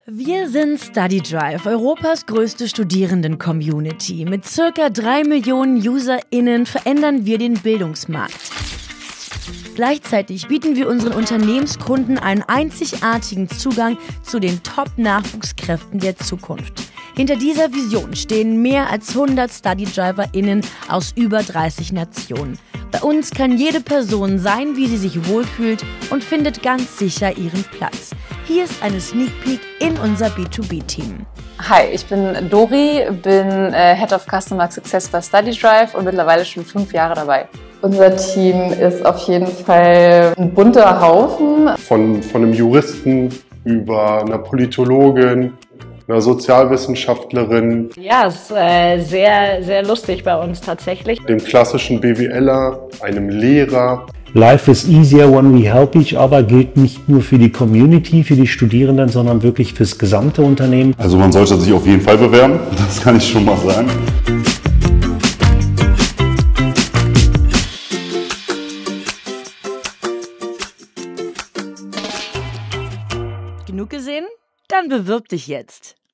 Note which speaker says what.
Speaker 1: Wir sind StudyDrive, Europas größte Studierenden-Community. Mit ca. 3 Millionen UserInnen verändern wir den Bildungsmarkt. Gleichzeitig bieten wir unseren Unternehmenskunden einen einzigartigen Zugang zu den Top-Nachwuchskräften der Zukunft. Hinter dieser Vision stehen mehr als 100 StudyDriverInnen aus über 30 Nationen. Bei uns kann jede Person sein, wie sie sich wohlfühlt und findet ganz sicher ihren Platz. Hier ist eine Sneak Peek in unser B2B-Team.
Speaker 2: Hi, ich bin Dori, bin Head of Customer Success bei StudyDrive und mittlerweile schon 5 Jahre dabei.
Speaker 3: Unser Team ist auf jeden Fall ein bunter Haufen.
Speaker 4: Von einem Juristen über einer Politologin, einer Sozialwissenschaftlerin.
Speaker 5: Ja, es ist sehr, sehr lustig bei uns tatsächlich.
Speaker 4: Dem klassischen BWLer, einem Lehrer.
Speaker 6: Life is easier when we help each other gilt nicht nur für die Community, für die Studierenden, sondern wirklich fürs gesamte Unternehmen.
Speaker 7: Also man sollte sich auf jeden Fall bewerben, das kann ich schon mal sagen.
Speaker 1: Genug gesehen? Dann bewirb dich jetzt.